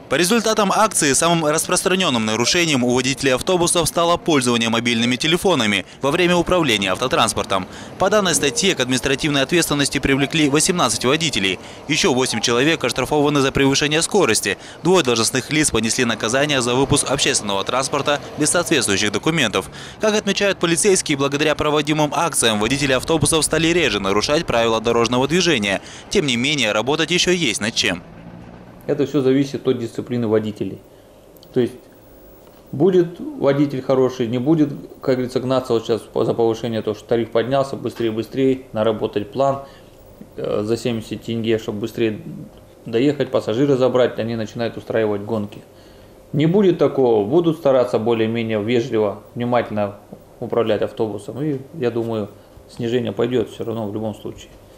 По результатам акции самым распространенным нарушением у водителей автобусов стало пользование мобильными телефонами во время управления автотранспортом. По данной статье к административной ответственности привлекли 18 водителей. Еще 8 человек оштрафованы за превышение скорости. 2 должностных лиц понесли наказание за выпуск общественного транспорта без соответствующих документов. Как отмечают полицейские, благодаря проводимым акциям водители автобусов стали реже нарушать правила дорожного движения. Тем не менее, работать еще есть над чем. Это все зависит от дисциплины водителей. То есть будет водитель хороший, не будет, как говорится, гнаться вот сейчас за повышение, то что тариф поднялся, быстрее, наработать план за 70 тенге, чтобы быстрее доехать, пассажира забрать, они начинают устраивать гонки. Не будет такого, будут стараться более-менее вежливо, внимательно управлять автобусом, и я думаю, снижение пойдет все равно в любом случае.